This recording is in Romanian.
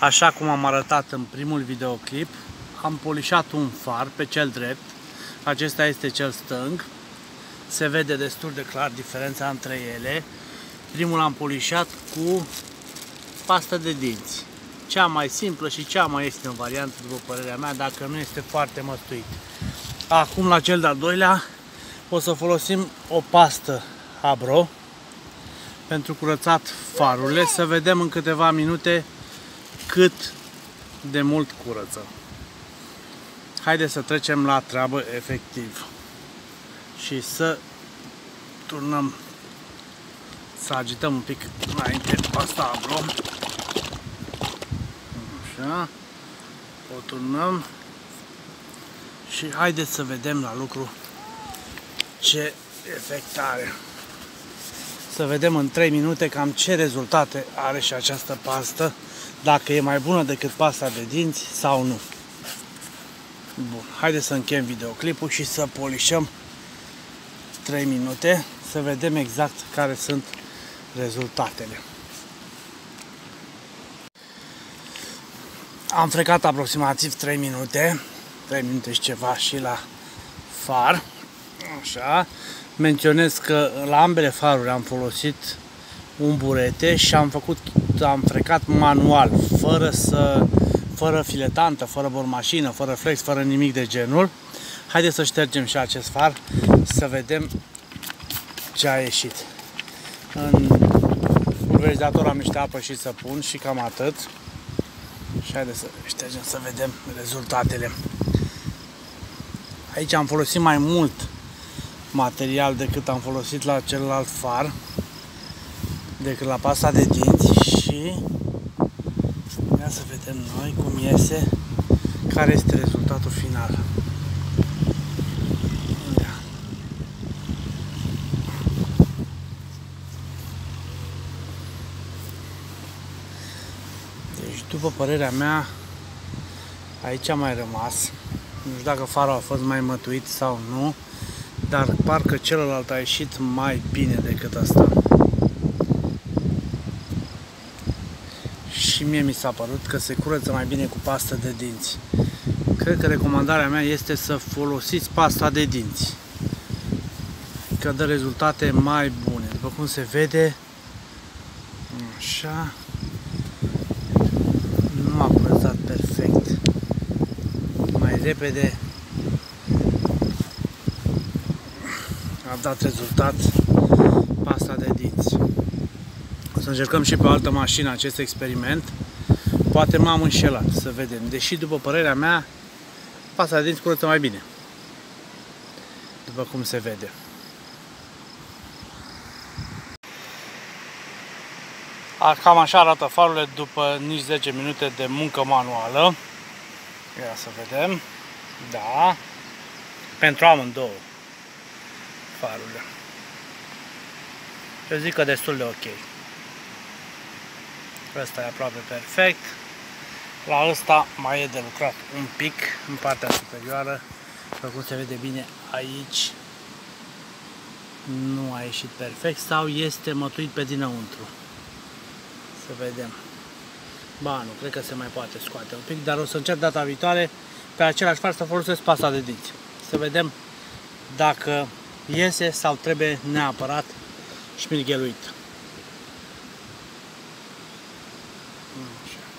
Așa cum am arătat în primul videoclip, am polișat un far pe cel drept. Acesta este cel stâng. Se vede destul de clar diferența între ele. Primul am polișat cu pastă de dinți. Cea mai simplă și cea mai ieftină variantă, după părerea mea, dacă nu este foarte măstuit. Acum, la cel de-al doilea, o să folosim o pastă Abro pentru curățat farurile, să vedem în câteva minute cât de mult curăță. Haideți să trecem la treabă efectiv și să turnăm, să agităm un pic înainte pasta Abro. Așa, o turnăm și haideți să vedem la lucru ce efect are. Să vedem în 3 minute cam ce rezultate are și această pastă, dacă e mai bună decât pasta de dinți sau nu. Bun, haideți să încheiem videoclipul și să polișăm 3 minute, să vedem exact care sunt rezultatele. Am frecat aproximativ 3 minute, 3 minute și ceva și la far. Așa. Menționez că la ambele faruri am folosit un burete și am frecat manual, fără filetantă, fără bormașină, fără flex, fără nimic de genul. Haideți să ștergem și acest far, să vedem ce a ieșit. În pulverizator am niște apă și săpun și cam atât. Și haideți să ștergem să vedem rezultatele. Aici am folosit mai mult material decât am folosit la celălalt far, decât la pasta de dinți, și ia să vedem noi cum iese, care este rezultatul final. Deci, după părerea mea, aici a mai rămas. Nu știu dacă farul a fost mai mătuit sau nu, dar parcă celălalt a ieșit mai bine decât asta. Și mie mi s-a părut că se curăță mai bine cu pastă de dinți. Cred că recomandarea mea este să folosiți pasta de dinți, că dă rezultate mai bune. După cum se vede, așa, nu a curățat perfect. Mai repede a dat rezultat pasta de dinți. O să încercăm și pe o altă mașină acest experiment. Poate m-am înșelat, să vedem. Deși, după părerea mea, pasta de dinți curăță mai bine, după cum se vede. Cam așa arată farurile după nici 10 minute de muncă manuală. Ia să vedem. Da. Pentru amândouă farurile. Eu zic că destul de ok. Ăsta e aproape perfect. La ăsta mai e de lucrat un pic în partea superioară. După cum se vede bine aici, nu a ieșit perfect sau este mătuit pe dinăuntru. Să vedem. Ba, nu, cred că se mai poate scoate un pic, dar o să încerc data viitoare pe același far să folosesc pasta de dinți. Să vedem dacă iese sau trebuie neapărat șmirgheluit. Așa.